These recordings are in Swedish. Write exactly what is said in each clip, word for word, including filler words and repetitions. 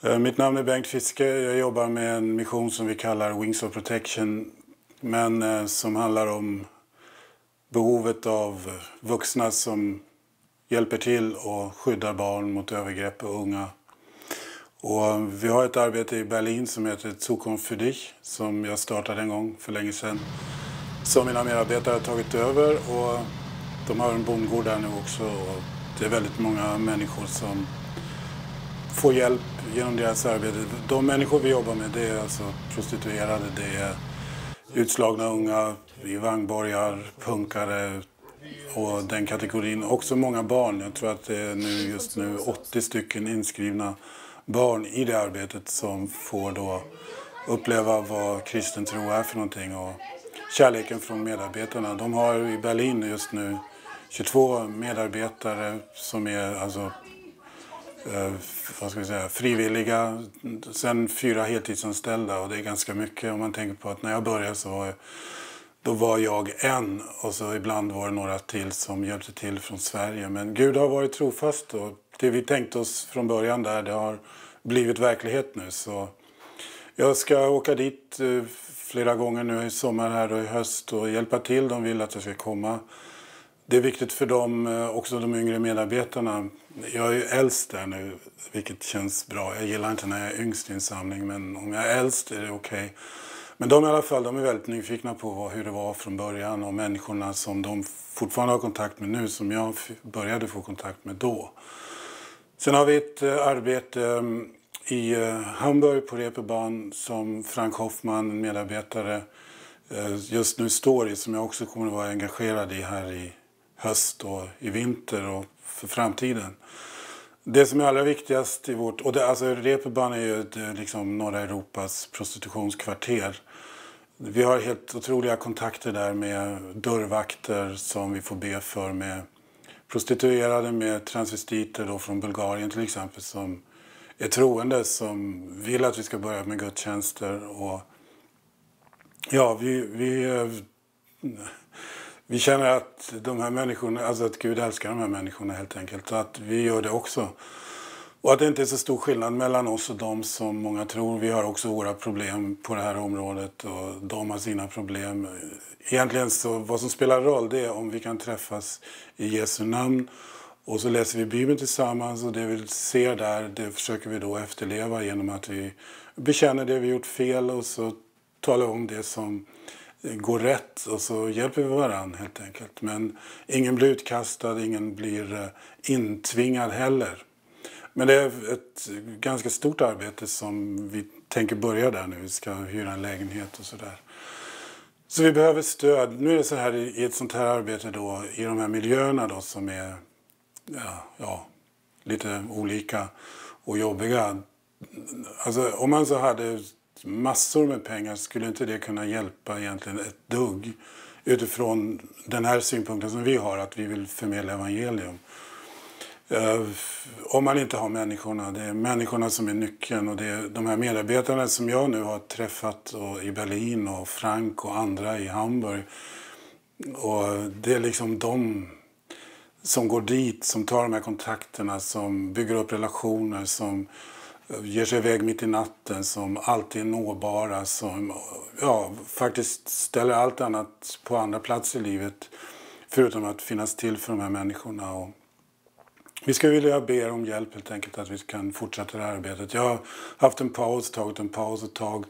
Eh, Mitt namn är Bengt Fiske. Jag jobbar med en mission som vi kallar Wings of Protection, men eh, som handlar om behovet av vuxna som hjälper till och skyddar barn mot övergrepp och unga. Och vi har ett arbete i Berlin som heter Zukunft für dich, som jag startade en gång för länge sedan, som mina medarbetare har tagit över, och de har en bondgård där nu också, och det är väldigt många människor som får hjälp genom deras arbete. De människor vi jobbar med, det är alltså prostituerade, det är utslagna unga i vagnborgar, punkare och den kategorin. Också många barn. Jag tror att det är nu, just nu åttio stycken inskrivna barn i det arbetet som får då uppleva vad kristen tro är för någonting, och kärleken från medarbetarna. De har i Berlin just nu tjugotvå medarbetare som är alltså eh, vad ska vi säga, frivilliga, sen fyra heltidsanställda, och det är ganska mycket om man tänker på att när jag började så var jag, då var jag en, och så ibland var det några till som hjälpte till från Sverige. Men Gud har varit trofast, och det vi tänkte oss från början där, det har blivit verklighet nu. Så jag ska åka dit eh, flera gånger nu i sommar här och i höst och hjälpa till. De vill att jag ska komma. Det är viktigt för dem, också de yngre medarbetarna. Jag är ju äldst där nu, vilket känns bra. Jag gillar inte när jag är yngst i en samling, men om jag är äldst är det okej. Okay. Men de i alla fall, de är väldigt nyfikna på hur det var från början, och människorna som de fortfarande har kontakt med nu, som jag började få kontakt med då. Sen har vi ett arbete i Hamburg på Reeperbahn som Frank Hoffman, en medarbetare, just nu står i, som jag också kommer att vara engagerad i här i höst och i vinter och för framtiden. Det som är allra viktigast i vårt, och det, alltså Reeperbahn är ju ett, liksom norra Europas prostitutionskvarter. Vi har helt otroliga kontakter där med dörrvakter som vi får be för, med prostituerade, med transvestiter då från Bulgarien till exempel, som är troende, som vill att vi ska börja med gudstjänster. Och ja, vi, vi, vi känner att de här människorna, alltså att Gud älskar de här människorna helt enkelt, och att vi gör det också. Och att det inte är så stor skillnad mellan oss och dem som många tror. Vi har också våra problem på det här området, och de har sina problem. Egentligen så, vad som spelar roll, det är om vi kan träffas i Jesu namn, och så läser vi Bibeln tillsammans, och det vi ser där, det försöker vi då efterleva genom att vi bekänner det vi gjort fel, och så talar om det som går rätt, och så hjälper vi varandra helt enkelt. Men ingen blir utkastad, ingen blir intvingad heller. Men det är ett ganska stort arbete som vi tänker börja där nu. Vi ska hyra en lägenhet och sådär. Så vi behöver stöd. Nu är det så här i ett sånt här arbete då, i de här miljöerna då, som är ja, ja, lite olika och jobbiga. Alltså om man så hade massor med pengar, skulle inte det kunna hjälpa egentligen ett dugg utifrån den här synpunkten som vi har, att vi vill förmedla evangelium. Uh, om man inte har människorna, det är människorna som är nyckeln, och det är de här medarbetarna som jag nu har träffat och i Berlin, och Frank och andra i Hamburg, och det är liksom de som går dit, som tar de här kontakterna, som bygger upp relationer, som ger sig iväg mitt i natten, som alltid är nåbara, som ja, faktiskt ställer allt annat på andra platser i livet förutom att finnas till för de här människorna. Och vi ska vilja be er om hjälp helt enkelt, att vi kan fortsätta det här arbetet. Jag har haft en paus, tagit en paus ett tag,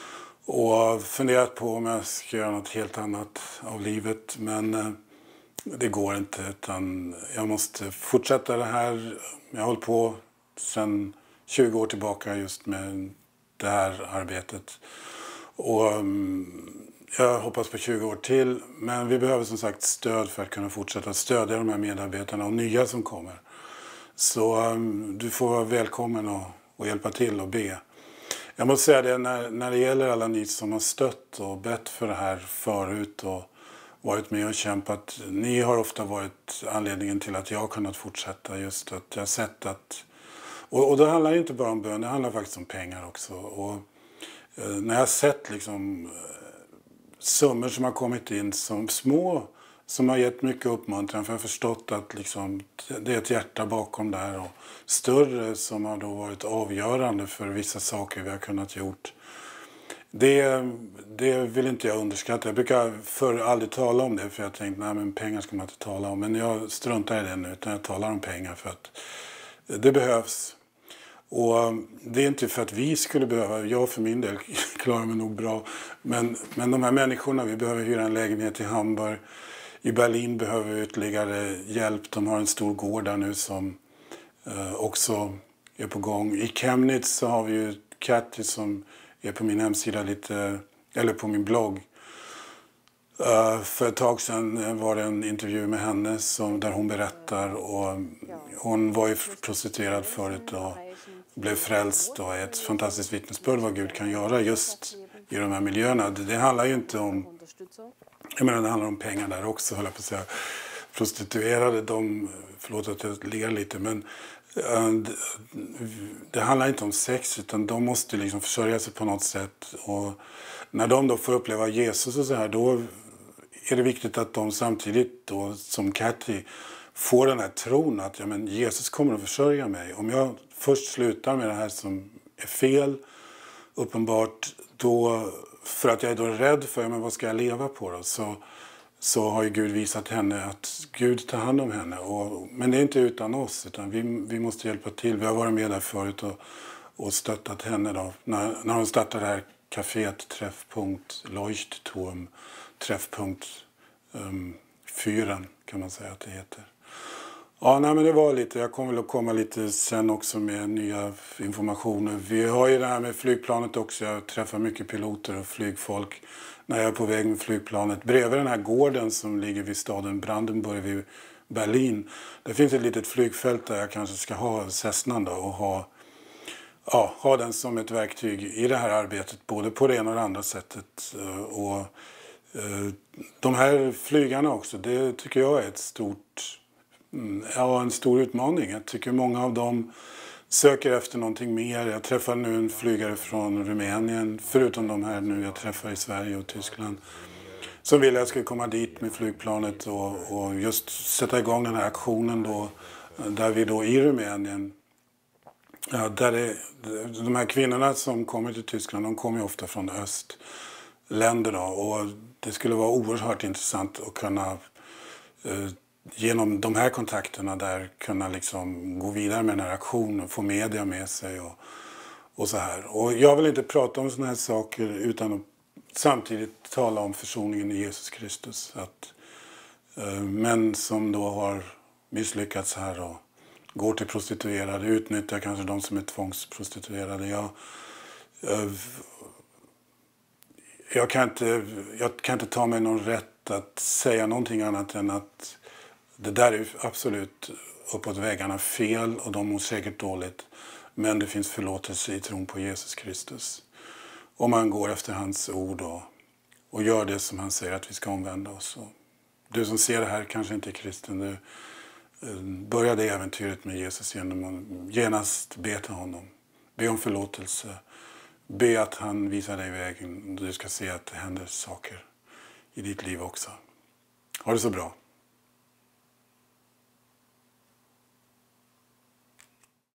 och funderat på om jag ska göra något helt annat av livet, men det går inte, utan jag måste fortsätta det här. Jag har hållit på sedan tjugo år tillbaka just med det här arbetet, och jag hoppas på tjugo år till, men vi behöver som sagt stöd för att kunna fortsätta stödja de här medarbetarna och nya som kommer. Så um, du får vara välkommen och, och hjälpa till och be. Jag måste säga det, när, när det gäller alla ni som har stött och bett för det här förut och varit med och kämpat, ni har ofta varit anledningen till att jag har kunnat fortsätta, just att jag har sett att, och, och det handlar inte bara om bön, det handlar faktiskt om pengar också. Och eh, när jag har sett liksom summor som har kommit in som små som har gett mycket uppmuntran, för jag har förstått att liksom, det är ett hjärta bakom där och större som har då varit avgörande för vissa saker vi har kunnat gjort. Det, det vill inte jag underskatta. Jag brukar för aldrig tala om det, för jag tänkte nej, men pengar ska man inte tala om. Men jag struntar i det nu, utan jag talar om pengar för att det behövs. Och det är inte för att vi skulle behöva, jag för min del klarar mig nog bra. Men, men de här människorna, vi behöver hyra en lägenhet i Hamburg. I Berlin behöver vi ytterligare hjälp. De har en stor gård där nu som eh, också är på gång. I Chemnitz så har vi ju Katty som är på min hemsida lite, eller på min blogg. Uh, för ett tag sedan var det en intervju med henne som, där hon berättar. Och hon var ju prostituerad förut och blev frälst och är ett fantastiskt vittnesbörd vad Gud kan göra just i de här miljöerna. Det, det handlar ju inte om, jag menar det handlar om pengar där också, höll jag på att säga. Prostituerade, de, förlåt att jag ler lite, men uh, det, det handlar inte om sex, utan de måste liksom försörja sig på något sätt. Och när de då får uppleva Jesus och så här, då är det viktigt att de samtidigt då, som Katty, får den här tron att ja, men Jesus kommer att försörja mig. Om jag först slutar med det här som är fel, uppenbart, då, för att jag är då rädd för men vad ska jag leva på då, så, så har ju Gud visat henne att Gud tar hand om henne. Och, men det är inte utan oss, utan vi, vi måste hjälpa till. Vi har varit med där förut och, och stöttat henne då. När, när hon startade det här kaféet, träffpunkt Leuchtturm, träffpunkt um, fyren kan man säga att det heter. Ja, nej, men det var lite, jag kommer väl att komma lite sen också med nya informationer. Vi har ju det här med flygplanet också, jag träffar mycket piloter och flygfolk när jag är på väg med flygplanet. Bredvid den här gården som ligger vid staden Brandenburg vid Berlin, det finns ett litet flygfält där jag kanske ska ha Cessnan då och ha Ja, ha den som ett verktyg i det här arbetet, både på det ena och det andra sättet. Och eh, de här flygarna också, det tycker jag är ett stort, ja, en stor utmaning. Jag tycker många av dem söker efter någonting mer. Jag träffar nu en flygare från Rumänien, förutom de här nu jag träffar i Sverige och Tyskland, som vill att jag ska komma dit med flygplanet och, och just sätta igång den här aktionen då, där vi då i Rumänien. Ja, där är, de här kvinnorna som kommer till Tyskland, de kommer ju ofta från östländer då, och det skulle vara oerhört intressant att kunna eh, genom de här kontakterna där kunna liksom gå vidare med den här aktionen, få media med sig och, och så här. Och jag vill inte prata om såna här saker utan att samtidigt tala om försoningen i Jesus Kristus. Att eh, män som då har misslyckats här och går till prostituerade, utnyttjar kanske de som är tvångsprostituerade. Jag, jag, jag, kan inte, jag kan inte ta mig någon rätt att säga någonting annat än att det där är absolut uppåt väggarna fel och de mår säkert dåligt. Men det finns förlåtelse i tron på Jesus Kristus. Om man går efter hans ord och, och gör det som han säger att vi ska omvända oss. Och du som ser det här kanske inte är kristen, du börja det äventyret med Jesus genom att genast be till honom. Be om förlåtelse. Be att han visar dig vägen. Du ska se att det händer saker i ditt liv också. Ha det så bra.